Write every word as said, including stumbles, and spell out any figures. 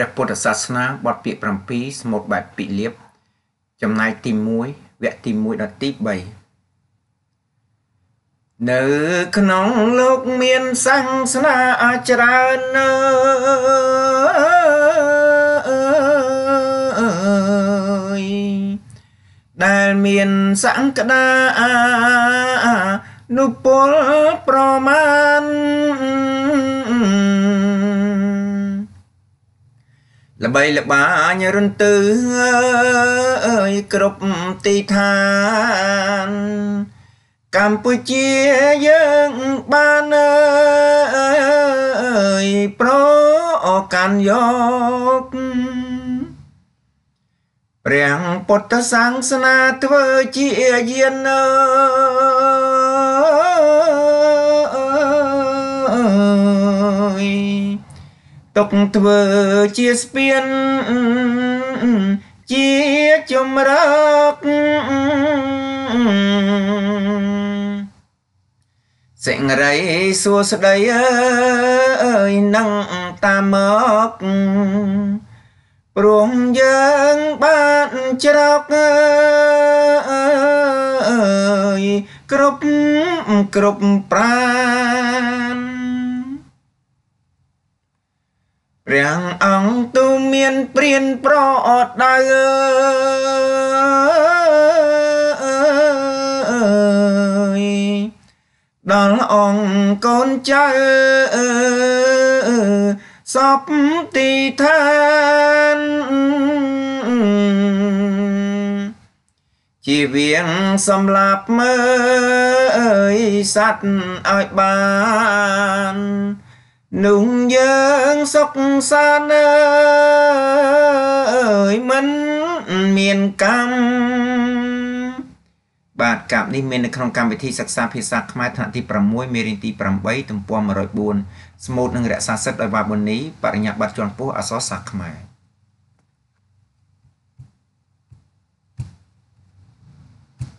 ព្រះពុទ្ធសាសនាបទពាក្យប្រាំពីរស្មូតបែបពីលៀបចំណាយទីមួយវគ្គទីមួយដល់ទីបីនៅក្នុងលោកមានសាសនាច្រើនណាស់ដែលមានសង្កតានុពលប្រមាណល្បីល្បាញរន្ទឺអើយគ្រប់ទីឋានកម្ពុជាយើងបានអើយប្រកាន់យកព្រះពុទ្ធសាសនាធ្វើជាយានទុកធ្វើជាស្ពានជាជំរកសេងរៃសួស្ដីអើយនឹងតាមមកព្រោះយើងបានច្រកអើយគ្រប់គ្រប់ប្រាណព្រះអង្គទូមានព្រានប្រដៅដល់អង្គកូនចៅសពទីឋានជាវៀងសម្លាប់មើលសត្វឲ្យបាននោះយើងសុខសាន្តអើយមិនមានកម្មបាទកាប់នេះមាននៅក្នុងកម្មវិធីសិក្សាភាសាខ្មែរថ្នាក់ទីប្រាំមួយមេរៀនទីប្រាំបីទំព័រមួយរយបួនស្មូតនឹងរក្សាសិទ្ធិដោយវ៉ាប៊ូនីបរិញ្ញាបត្រជាន់ខ្ពស់អក្សរសាស្ត្រខ្មែរ